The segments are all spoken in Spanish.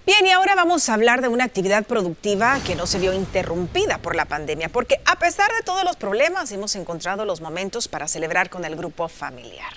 Bien, y ahora vamos a hablar de una actividad productiva que no se vio interrumpida por la pandemia, porque a pesar de todos los problemas, hemos encontrado los momentos para celebrar con el grupo familiar.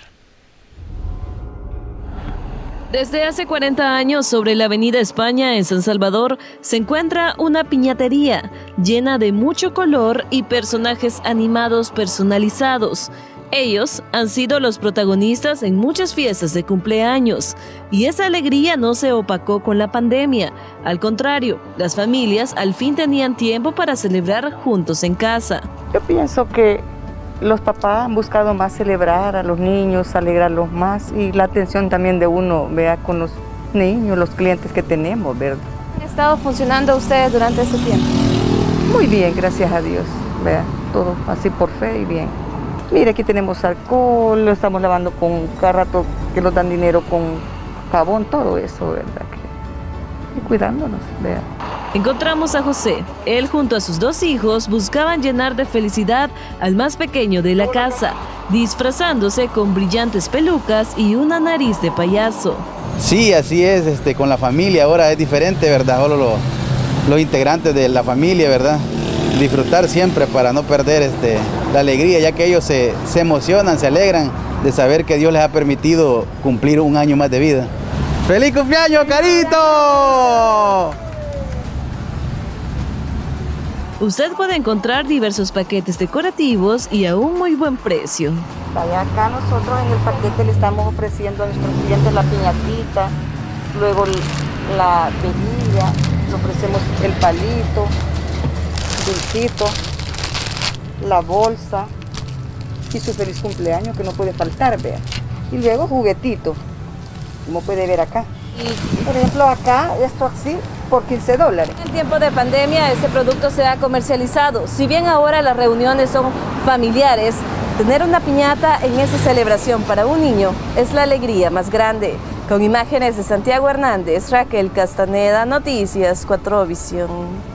Desde hace 40 años, sobre la Avenida España en San Salvador, se encuentra una piñatería llena de mucho color y personajes animados personalizados. Ellos han sido los protagonistas en muchas fiestas de cumpleaños, y esa alegría no se opacó con la pandemia. Al contrario, las familias al fin tenían tiempo para celebrar juntos en casa. Yo pienso que los papás han buscado más celebrar a los niños, alegrarlos más, y la atención también de uno, vea, con los niños, los clientes que tenemos, ¿verdad? ¿Ha estado funcionando ustedes durante este tiempo? Muy bien, gracias a Dios, vea, todo así por fe y bien. Mire, aquí tenemos alcohol, lo estamos lavando con cada rato que nos dan dinero con jabón, todo eso, ¿verdad? Y cuidándonos, vea. Encontramos a José. Él junto a sus dos hijos buscaban llenar de felicidad al más pequeño de la casa, disfrazándose con brillantes pelucas y una nariz de payaso. Sí, así es, con la familia ahora es diferente, ¿verdad? Solo los integrantes de la familia, ¿verdad? Disfrutar siempre para no perder la alegría, ya que ellos se emocionan, se alegran de saber que Dios les ha permitido cumplir un año más de vida. ¡Feliz cumpleaños, Carito! Usted puede encontrar diversos paquetes decorativos y a un muy buen precio. Vaya, acá nosotros en el paquete le estamos ofreciendo a nuestros clientes la piñatita, luego la bebida, le ofrecemos el palito, dulcito, la bolsa y su feliz cumpleaños que no puede faltar, vea. Y luego juguetitos, como puede ver acá. Y por ejemplo acá, esto así, por $15. En el tiempo de pandemia este producto se ha comercializado. Si bien ahora las reuniones son familiares, tener una piñata en esa celebración para un niño es la alegría más grande. Con imágenes de Santiago Hernández, Raquel Castaneda, Noticias 4 Visión.